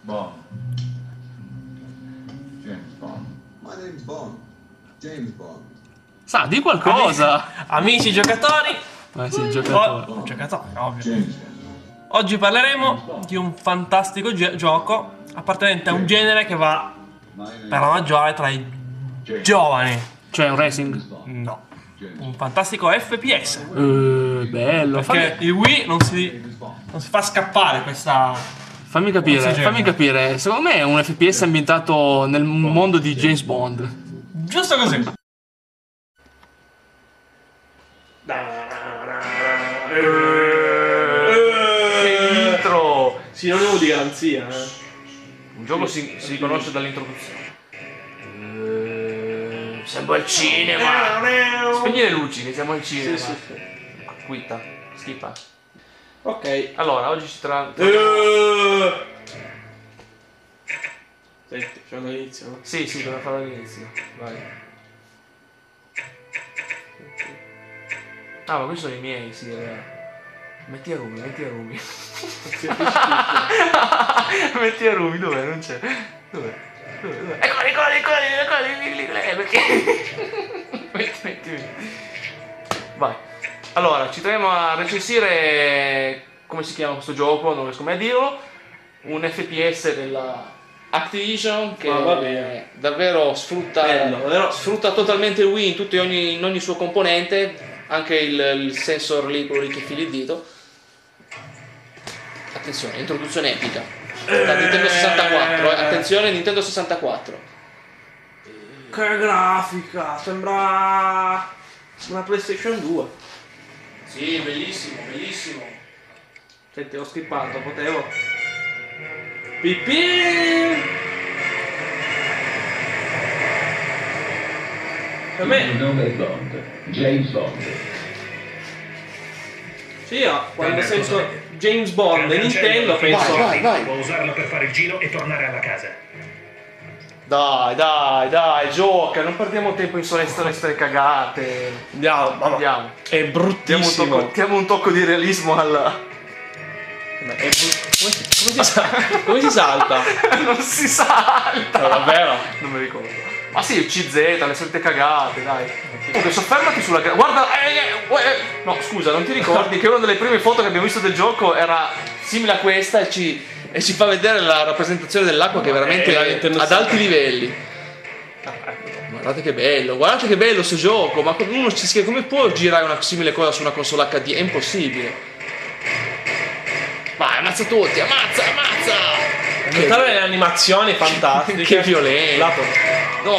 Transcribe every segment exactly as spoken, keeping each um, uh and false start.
Bond. James Bond. My name's Bond. James Bond. Sa, di qualcosa! Amici giocatori, Ma sì, giocatore. oh, giocatori, ovvio. Oggi parleremo di un fantastico gioco appartenente a un genere che va per la maggiore tra i giovani. Cioè un racing? No, un fantastico F P S. Uh, bello. Perché Fammi, il Wii non si, non si fa scappare questa... fammi capire, Non si fammi genera. capire. Secondo me è un F P S ambientato nel mondo di James Bond. Giusto così. Che intro! Sinonimo di garanzia, eh. Un gioco si, si riconosce dall'introduzione. Uh, sembra il cinema! Spegni le luci che siamo al cinema. Sì, sì, sì. Quitta, schippa. Ok. Allora, oggi ci tra... Senti, facciamo l'inizio, no? Sì, sì, dobbiamo farlo all'inizio. Vai. Ah, ma questi sono i miei, sì, è vero. Metti a Rumi, metti a Rumi. Metti a Rumi, dov'è? Non c'è. Dov'è? Dov'è? Dov'è? Eccoli, eccoli, eccoli, eccoli, eccoli, eh, perché... metti, metti, metti. Vai. Allora, ci troviamo a recensire... come si chiama questo gioco? Non riesco mai a dirlo. Un F P S della Activision che Ah, va bene. davvero sfrutta, Bello, davvero. sfrutta totalmente il Wii in, tutti, ogni, in ogni suo componente, anche il, il sensor lì, quello lì che fili il dito. Attenzione, introduzione epica da Nintendo sessantaquattro, eh. Attenzione, Nintendo sessantaquattro. Che grafica, sembra una PlayStation due. Sì, bellissimo, bellissimo. Senti, ho skippato, potevo. Pipì! Per me, Il nome è Bond. James Bond. sì, ah, quando sento James Bond e Nintendo penso. Vai, vai, vai. Può usarla per fare il giro e tornare alla casa. Dai, dai, dai, gioca, non perdiamo tempo in sole storie cagate. Andiamo, mamma. Andiamo. È Diamo un, bruttissimo. tocco, diamo un tocco di realismo alla... Ma è bru- come, si, come, si sa- come si salta? non si salta. No, davvero? Non mi ricordo. Ma sì, il C Z, le solite cagate, dai. Comunque, soffermati sulla... gra- Guarda... eh, eh, eh, no, scusa, non ti ricordi che una delle prime foto che abbiamo visto del gioco era simile a questa e ci, e ci fa vedere la rappresentazione dell'acqua che è veramente Eh, la Nintendo ad alti livelli. Guardate che bello, guardate che bello sto gioco, ma uno ci scrive come può girare una simile cosa su una console H D? È impossibile. Vai, ammazza tutti, ammazza, ammazza! Notare le animazioni fantastiche. Che violenza! Lato. No!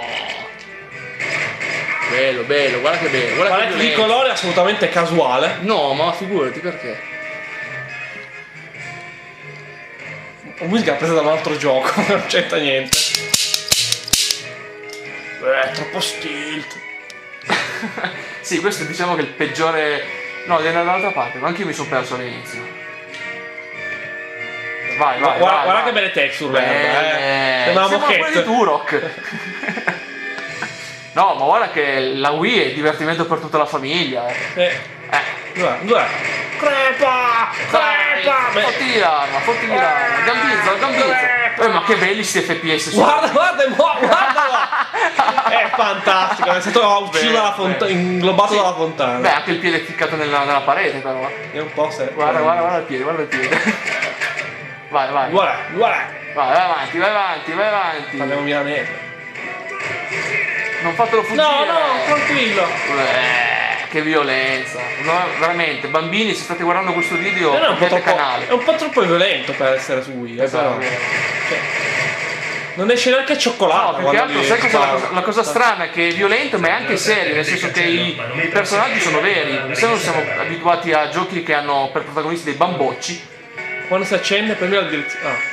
Bello, bello, guarda che bello. Guarda che Palette di violenza. colore assolutamente casuale. No, ma figurati perché. Musica presa da un altro gioco, non c'entra niente. Eh, troppo stilt. Sì, questo diciamo che è il peggiore. No, viene dall'altra parte, ma anche io mi sono perso all'inizio. Vai, vai, guarda, vai, guarda vai. che belle texture, Beh, eh. Sembra una siamo quelli moquette. di Turok. No, ma guarda che la Wii è divertimento per tutta la famiglia. Eh. Eh, Eh. dov'è? Dov'è? Crepa! Crepa! Beh, Fotti l'arma, fotti l'arma, gambizza, gambizza. Eh, ma che belli sti F P S. guarda, guarda, guarda, guarda! È fantastico, è stato ucciso Beh, dalla fontana, inglobato Sì. dalla fontana. Beh, anche il piede ficcato nella, nella parete, però. È un po' se. Guarda, guarda, guarda il piede, guarda il piede. Vai, vai. Guarda, guarda! Vai, vai avanti, vai avanti, vai avanti. Parliamo milanese. Non fatelo fuggire. No, no, tranquillo. Eh, che violenza. No, veramente, bambini, se state guardando questo video, Però è un po' cambiate troppo, canale. è un po' troppo violento per essere su Wii, eh, Esatto. però. Cioè, non esce neanche a cioccolato. No, più che quando altro, gli sai cosa la, spara. cosa la cosa strana è che è violento ma è anche serio, nel senso che i, i personaggi sono veri. Se non siamo abituati a giochi che hanno per protagonisti dei bambocci. Quando si accende, premi la direzione. Ah.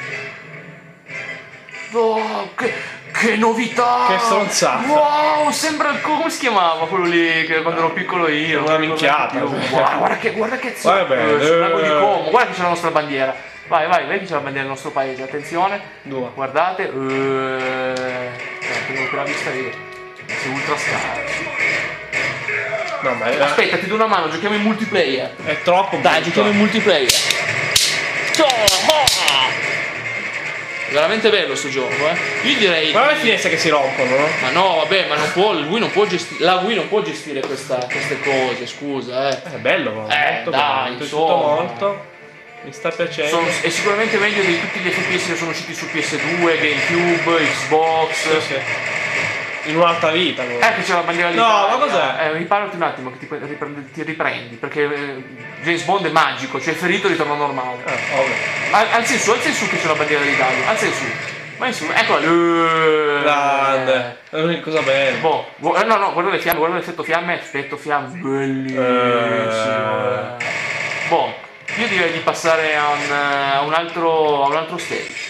Oh, che, che novità! Che stronzata! Wow, sembra il co- come si chiamava quello lì che quando ero piccolo io? Una minchiata. Guarda, guarda che guarda che Guarda bene. sul lago di Como, guarda che c'è la nostra bandiera. Vai, vai, vedi che c'è la bandiera del nostro paese, attenzione. Dove? Guardate. Eh, eh, tengo quella vista io. Sei ultra scarso. No, ma è, Aspetta, ti do una mano, giochiamo in multiplayer. è troppo Dai, brutto. giochiamo in multiplayer. È veramente bello sto gioco, eh. Io direi. Guarda le finestre che si rompono, no? Ma no, vabbè, ma non può. Lui non può gestire. La Wii non può gestire questa, queste cose, scusa, eh. È bello, Eh, molto dai, bello. Mi è piaciuto insomma. molto. Mi sta piacendo. Sono- è sicuramente meglio di tutti gli F P S che sono usciti su P S due, GameCube, Xbox. Sì, sì. In un'altra vita. no? Eh, che c'è la bandiera No, d'Italia. ma cos'è? Eh, riparati un attimo che ti, riprendi, ti riprendi, perché eh, James Bond è magico, cioè ferito ritorna normale. Ah, ovvio. Al- Alza in su, alza in su che c'è la bandiera d'Italia, alza in su. Vai in su, eccola. Eh, Grande. È una cosa bella. Boh, gu- eh, no, no, guarda le fiamme, guarda l'effetto fiamme, effetto fiamme, bellissimo. Eh. eh. Boh, io direi di passare a un, a un altro, a un altro stage.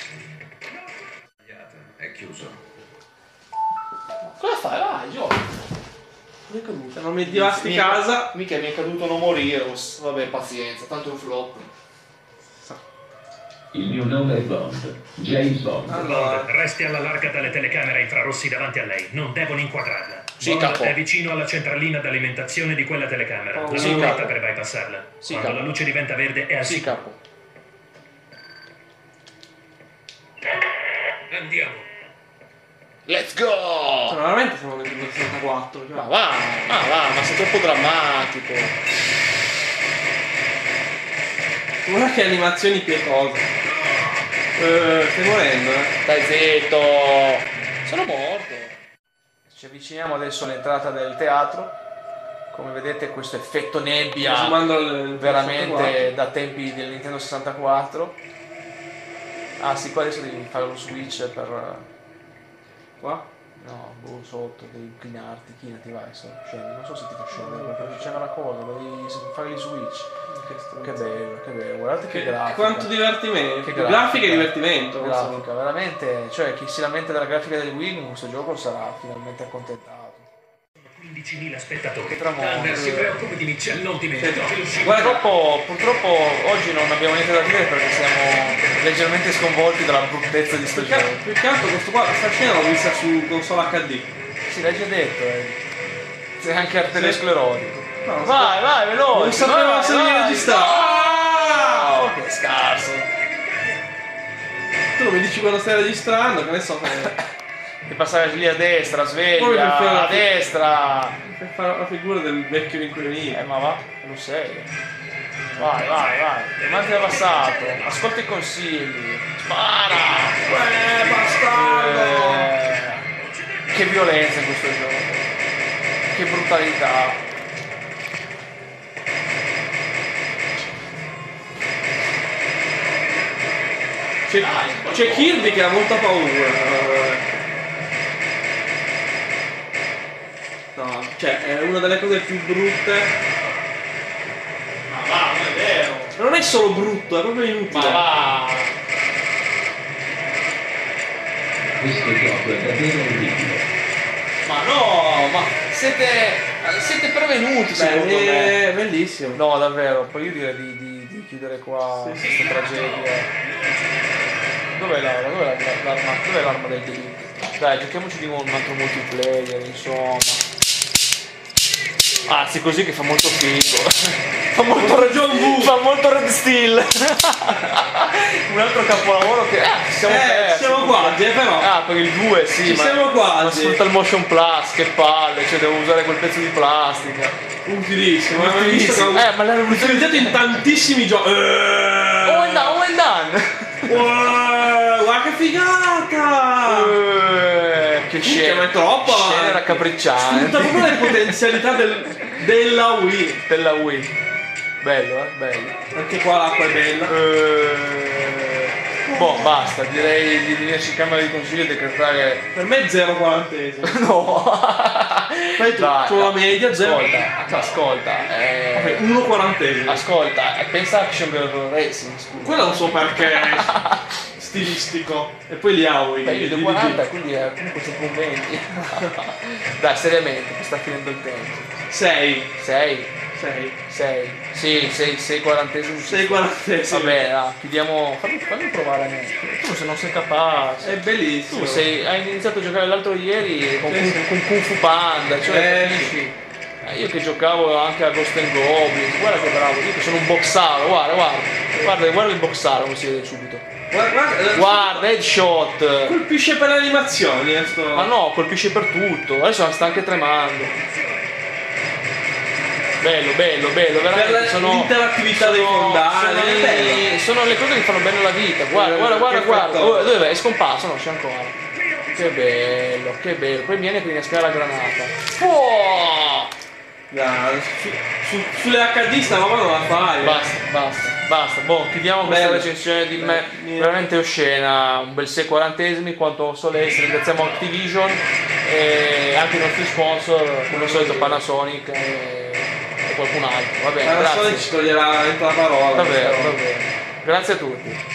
È chiuso. Cosa fai? Vai, gioca. Mi è caduto. Non mi divasti Mi- casa. Mica mi è caduto non morire, vabbè pazienza, tanto è un flop. Il mio nome è Bond. James Bond. Allora. Bond, resti alla larga dalle telecamere infrarossi davanti a lei. Non devono inquadrarla. Sì, Bond capo. è vicino alla centralina d'alimentazione di quella telecamera. La Sì, lunetta capo. per bypassarla. Sì, Quando capo. la luce diventa verde è al Sì, sicuro. capo. Andiamo. Let's go! Cioè, veramente siamo nel sessantaquattro. Cioè. Ma va, ma va, ma sei troppo drammatico. Guarda che animazioni pietose. Eh, stai morendo, eh. Stai zitto! Sono morto. Ci avviciniamo adesso all'entrata del teatro. Come vedete questo effetto nebbia Zoomando al- veramente da tempi del Nintendo sessantaquattro. Ah sì, qua adesso devi fare lo switch per... Qua? No, boh, sotto, devi inclinarti, chinati, vai, so, scendi. Non so se ti fa scendere, perché c'era una cosa, devi fare gli switch. Che bello, che bello, guardate che, Che, grafica. quanto divertimento. Che grafica, grafica. e divertimento. non so. Grafica, veramente, cioè chi si lamenta della grafica del Wii in questo gioco sarà finalmente accontentato. quindicimila spettatori. Che tramonto. Tanner si preoccupi di Mitchell, non dimentichi l'uscita. Purtroppo, purtroppo oggi non abbiamo niente da dire perché siamo leggermente sconvolti dalla bruttezza di sto Più che, gioco. più che altro questo qua, sta scena l'ho vista su console acca di. Sì, l'hai già detto, eh. Sei anche arteriosclerotico. No, Vai, vai, veloce! non sapevo vai, se mi vai. registrava. Oh, che scarso! Tu non mi dici quando stai registrando, che ne so. Per Di passare lì a destra, Poi sveglia, per fare- a destra! per fare la figura del vecchio rincoglionito. Eh, ma va, lo sei. Vai, vai, vai. Davanti al passato. Ascolta i consigli. Spara! Eh, bastardo! Eh, che violenza in questo gioco. Che brutalità. C'è, c'è Kirby che ha molta paura. No, cioè, è una delle cose più brutte. Ma va, non è vero. Ma non è solo brutto, è proprio inutile. Ma va. Questo gioco è davvero orribile. Ma no, ma siete, siete prevenuti secondo me. Beh, è bellissimo. No, davvero, poi io direi di, di, di chiudere qua Sì, questa tragedia. Dov'è l'arma? Dov'è la- l'arma? Dov'è l'arma del delitto? Dai, giochiamoci di nuovo un altro multiplayer, insomma. Anzi, così che fa molto figo. Fa molto Red, fa molto Red Steel. Un altro capolavoro che. Ah, ci siamo Eh, persi. siamo quasi, eh, però. Ah, per il due sì, Ci ma, siamo quasi. ma sfrutta il motion plus, che palle, cioè devo usare quel pezzo di plastica. Utilissimo, ma Utilissimo. visto che- Eh, ma l'hanno utilizzato in tantissimi giochi. Oh, and done, oh, and done. Wow, guarda che figata! Eh, che Minchia, scena, ma è troppo scena avanti. raccapricciante. Sfrutta proprio le potenzialità del- della Wii. Della Wii. Bello, eh, bello. Anche qua l'acqua è bella. Eh, boh, basta, direi di venirci in camera di consiglio e decretare. Per me è zero quarantesimo. No! Fai tu, Dai, sulla media, zero. Ascolta, ascolta, eh, uno quarantesimo. ascolta, eh, pensa a Action Girl Racing, scusa. Quello non so perché è stilistico. E poi li ha Wii. Beh, io di- do di- quaranta, quindi è comunque sempre un venti. Dai, seriamente, che sta finendo il tempo. sei. sei, sei. sei, sì, sei, sei quarantesimi. sei quarantesimi. Vabbè, ah, chiudiamo, fammi, fammi provare a me. Tu se non sei capace. È bellissimo. Tu sei, hai iniziato a giocare l'altro ieri con, Sì, Kung- sì. con Kung Fu Panda, cioè Eh, capisci? Eh, io che giocavo anche a Ghost and Goblins, guarda che bravo, io che sono un boxaro, guarda, guarda, guarda, guarda il boxaro come si vede subito. Guarda, guarda, Guarda, headshot. colpisce per le animazioni, eh, sto... Ma no, colpisce per tutto. Adesso sta anche tremando. Bello, bello, bello, veramente. Per sono l'interattività dei sono- fondali, sono, è bello. i- sono le cose che fanno bene la vita. Guarda, Eh, guarda, guarda, che guarda. fatto. Oh, dove è? È scomparso? No, c'è ancora. Che bello, che bello. Poi viene che innesca la granata. Oh! Da- su, su- sulle acca di sta roba non la fai. eh. Basta, basta, basta. Boh, chiudiamo questa Bello. recensione di me Eh, veramente oscena. Un bel sei quarantesimi, quanto soleste. Ringraziamo Activision e anche i nostri sponsor, come al solito Panasonic e, e qualcun altro. Va bene, Ma la Sony grazie. ci toglierà veramente la parola. Davvero, però. davvero. Grazie a tutti.